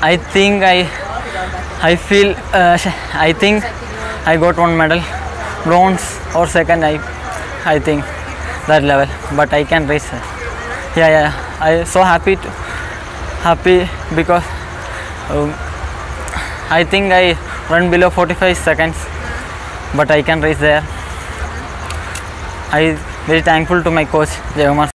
I think I feel I think I got one medal, bronze or second. I think that level, but I can race. Yeah. I so happy because I think I run below 45 seconds, but I can race there. I very thankful to my coach Jayakumar.